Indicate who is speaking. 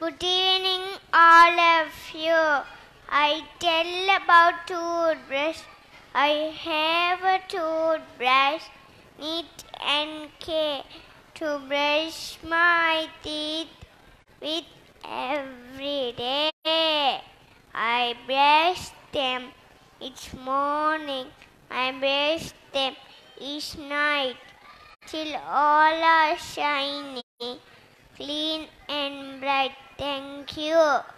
Speaker 1: Good evening, all of you. I tell about toothbrush. I have a toothbrush, neat and care, to brush my teeth with every day. I brush them each morning. I brush them each night, till all are shiny, clean and bright. Thank you.